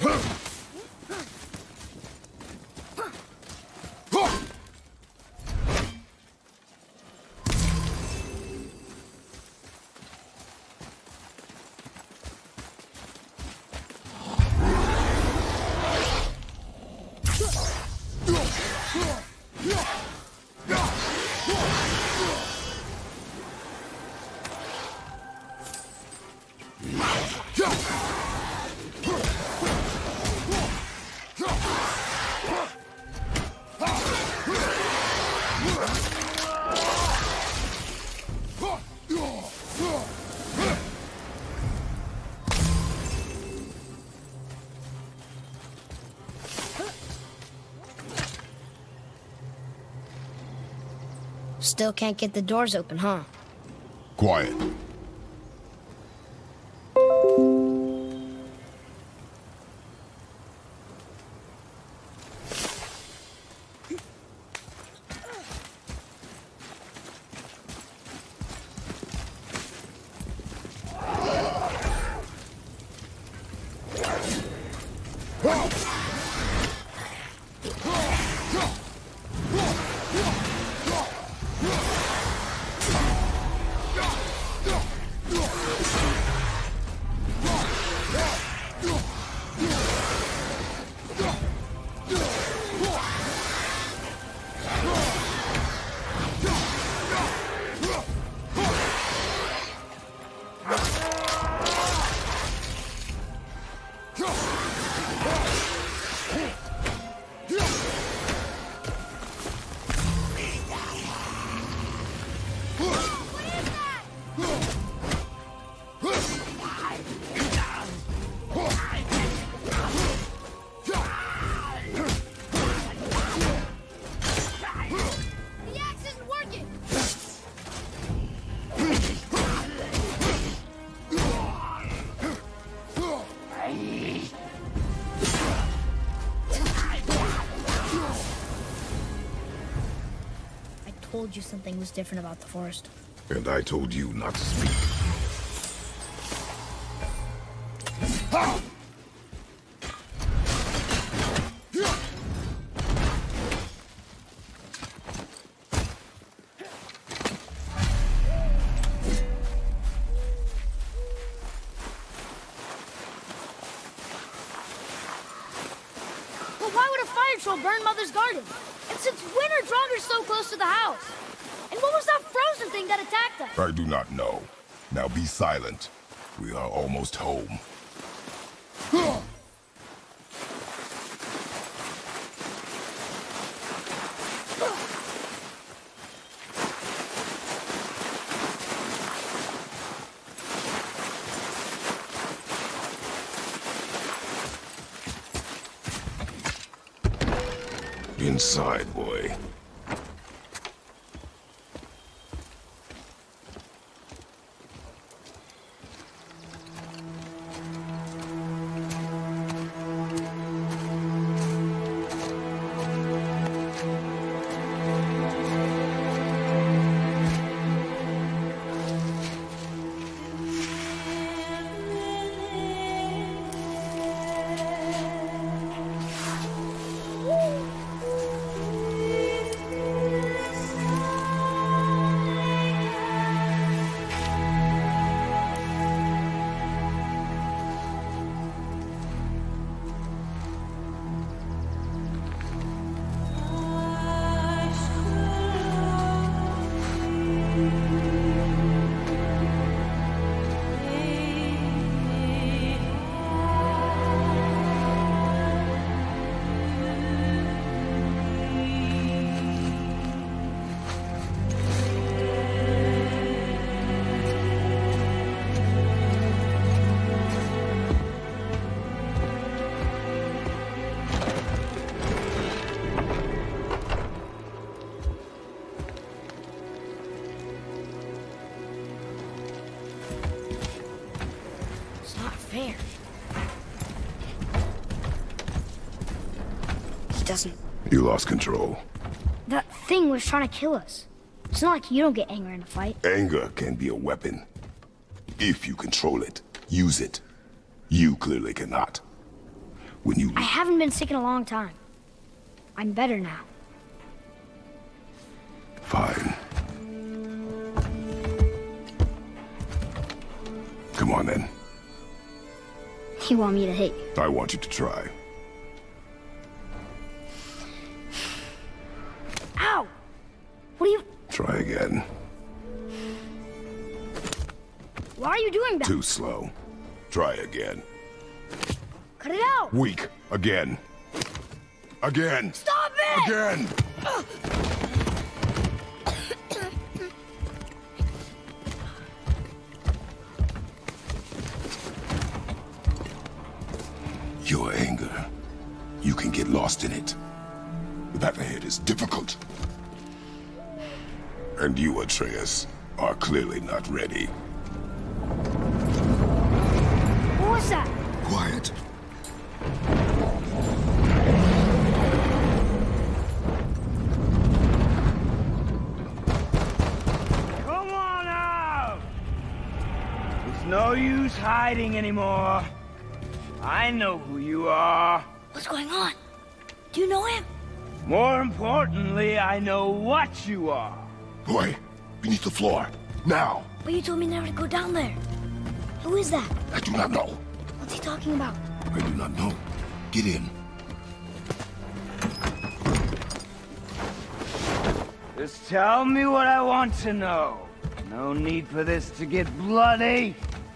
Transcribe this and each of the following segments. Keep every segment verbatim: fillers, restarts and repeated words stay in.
Still can't get the doors open, huh? Quiet. I told you something was different about the forest. And I told you not to speak. But why would a fire troll burn Mother's garden? And since when are Draugr so close to the house? And what was that frozen thing that attacked us? I do not know. Now be silent. We are almost home. Inside, boy. Fair. He doesn't. You lost control. That thing was trying to kill us. It's not like you don't get angry in a fight. Anger can be a weapon. If you control it, use it. You clearly cannot. When you... I haven't been sick in a long time. I'm better now. Fine. Come on, then. You want me to hit you? I want you to try. Ow! What are you... Try again. Why are you doing that? Too slow. Try again. Cut it out! Weak. Again. Again. Stop it! Again! Your anger. You can get lost in it. The path ahead is difficult. And you, Atreus, are clearly not ready. What was that? Quiet. Come on out! It's no use hiding anymore. I know who you are. What's going on? Do you know him? More importantly, I know what you are. Boy, beneath the floor. Now! But you told me never to go down there. Who is that? I do not know. What's he talking about? I do not know. Get in. Just tell me what I want to know. No need for this to get bloody.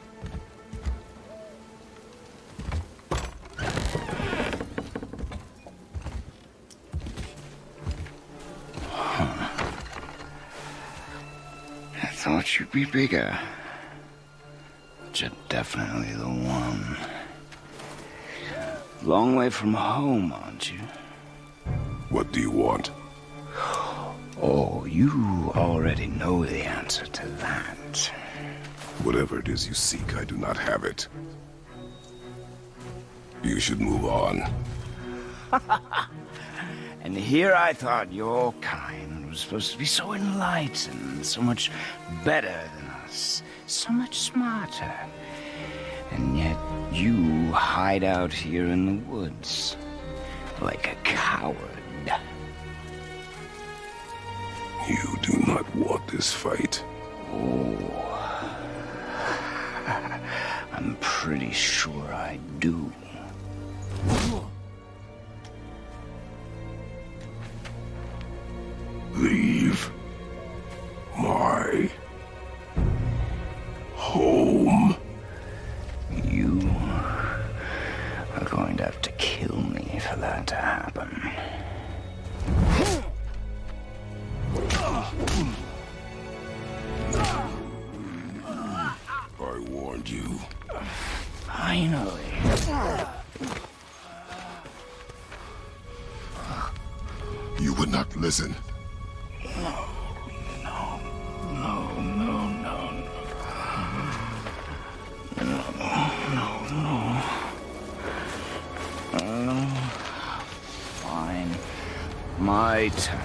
I thought you'd be bigger. But you're definitely the one. Long way from home, aren't you? What do you want? Oh, you already know the answer to that. Whatever it is you seek, I do not have it. You should move on. And here I thought your kind was supposed to be so enlightened, so much better than us, so much smarter. And yet you hide out here in the woods, like a coward. You do not want this fight. Oh, I'm pretty sure I do. Leave my home. You are going to have to kill me for that to happen. I warned you. Finally. You would not listen. No, no, no, no, no. No, no, no. Fine. My turn.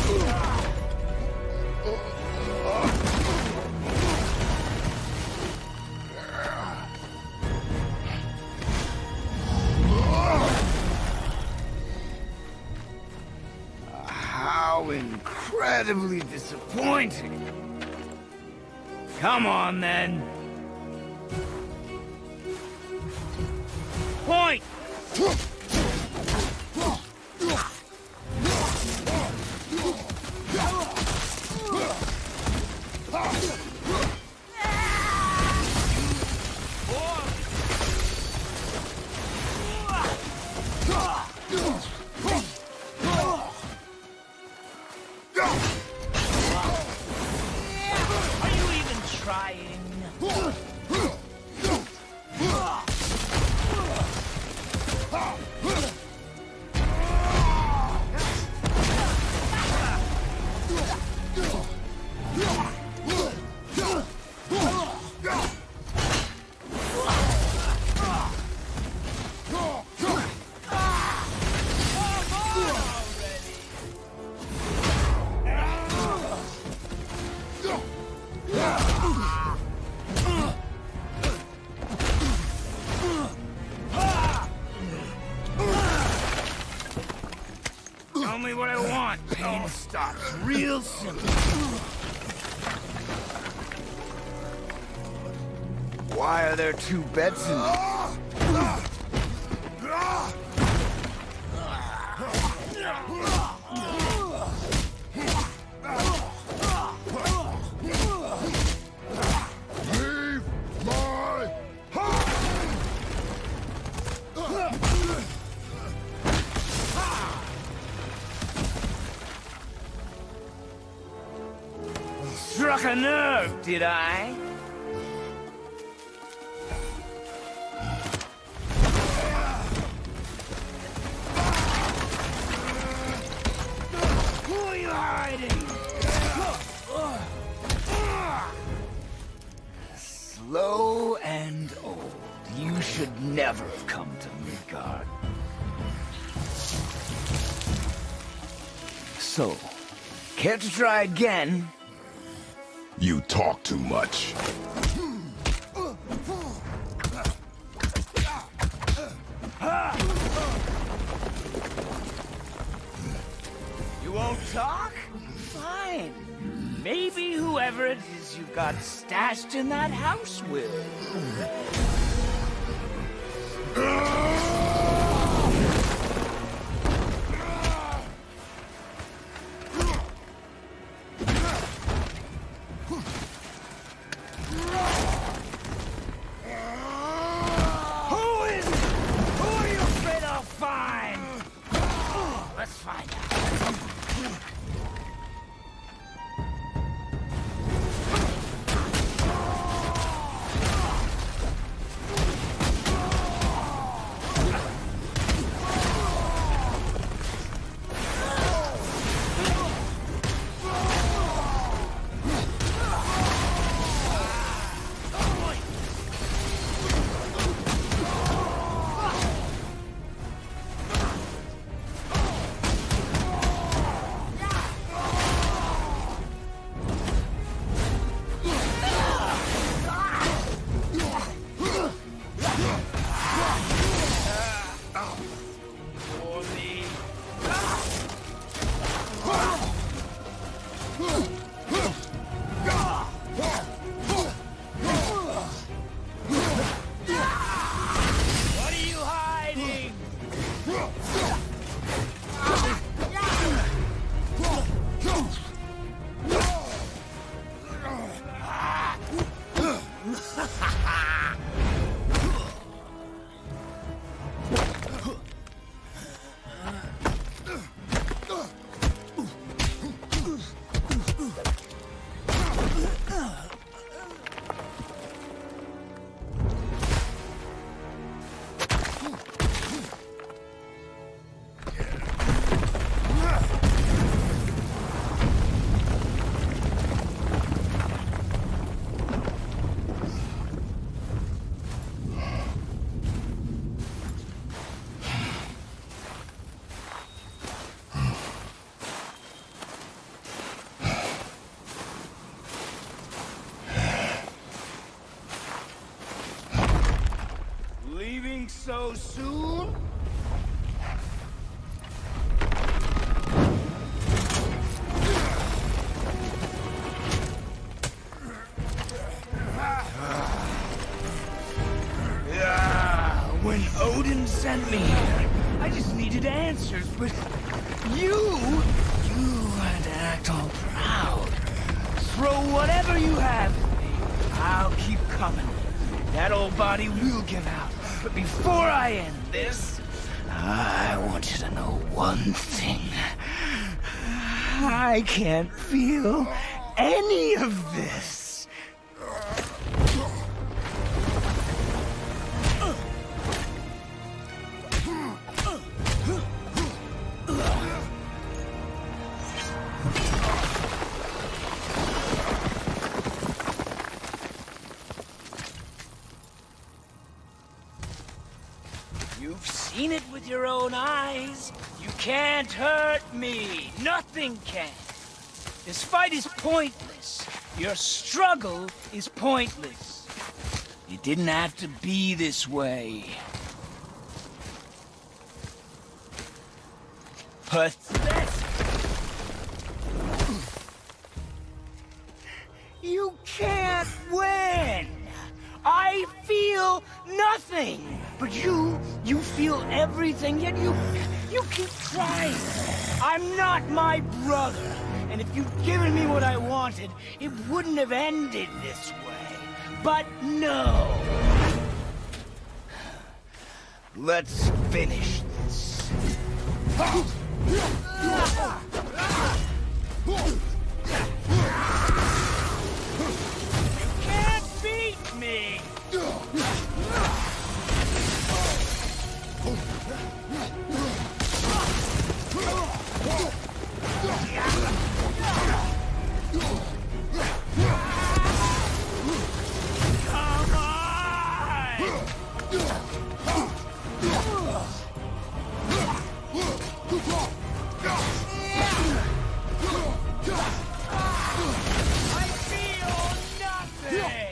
How incredibly disappointing. Come on, then. Point! Are you even trying? what I want. Pain stops real simple. Why are there two beds in there? Struck a nerve, did I? Who are you hiding? Slow and old. You should never have come to Midgard. So, care to try again? You talk too much. You won't talk? Fine. Maybe whoever it is you got stashed in that house will. Let's find out. Leaving so soon? Yeah, when Odin sent me here, I just needed answers, but you, you had to act all proud. Throw whatever you have at me. I'll keep coming. That old body will give out. But before I end this, I want you to know one thing. I can't feel any of this. You've seen it with your own eyes. You can't hurt me. Nothing can. This fight is pointless. Your struggle is pointless. It didn't have to be this way. Pathetic. You can't win! I feel nothing! But you, you feel everything, yet you, you keep trying. I'm not my brother, and if you'd given me what I wanted, it wouldn't have ended this way. But no! Let's finish this. You can't beat me! Come on! I feel nothing!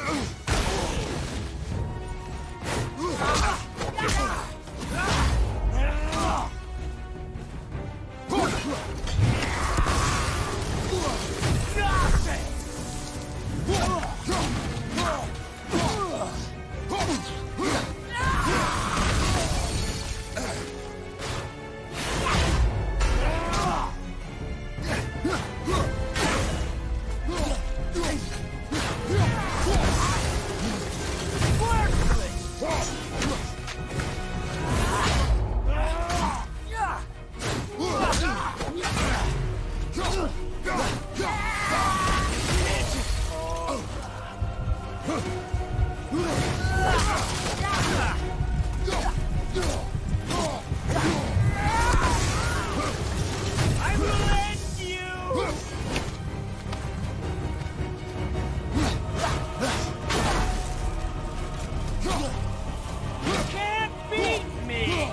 I will end you! You can't beat me!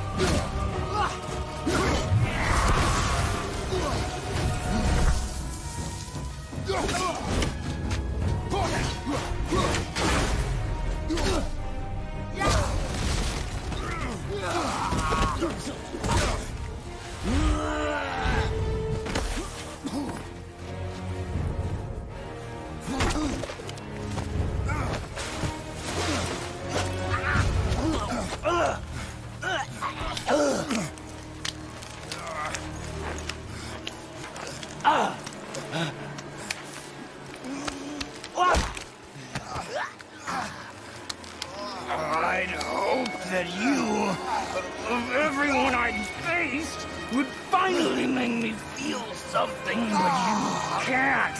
I'd hope that you, of everyone I'd faced, would finally make me feel something, but you can't.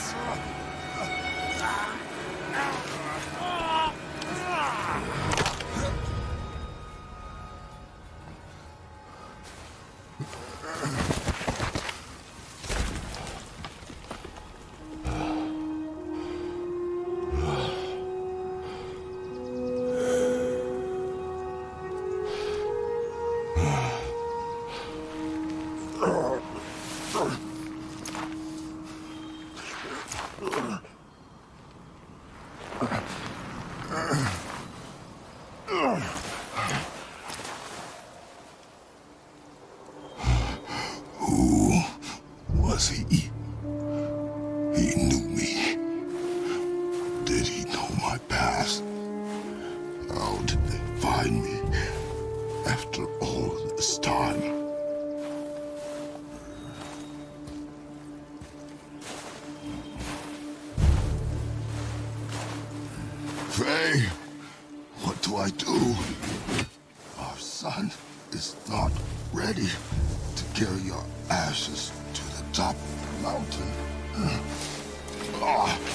Who was he? He knew me. Did he know my past? How did they find me after all this time? Faye, what do I do? Our son is not ready to carry our ashes to the top of the mountain. Ah.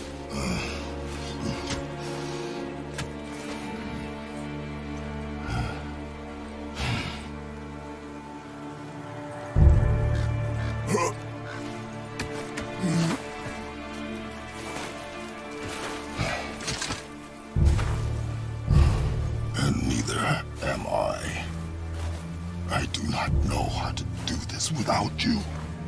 And neither am I. I do not know how to do this without you.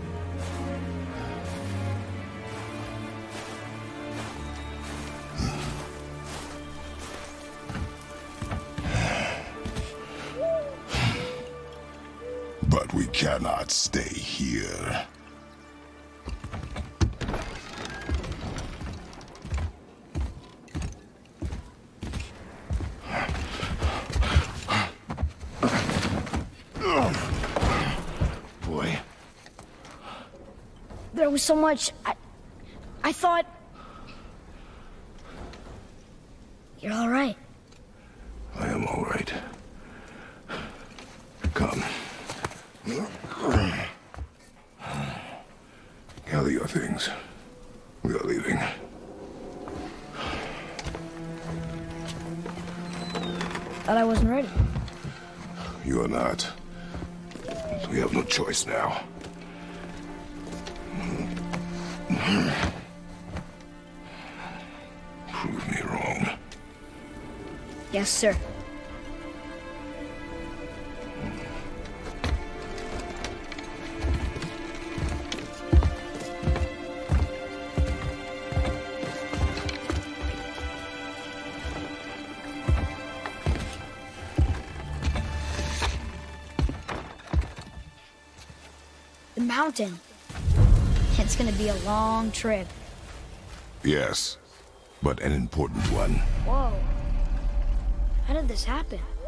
But we cannot stay here. it was so much. I, I thought... You're all right. I am all right. Come. Gather your things. We are leaving. Thought I wasn't ready. You are not. We have no choice now. Prove me wrong. Yes, sir. The mountain. It's gonna be a long trip. Yes, but an important one. Whoa. How did this happen?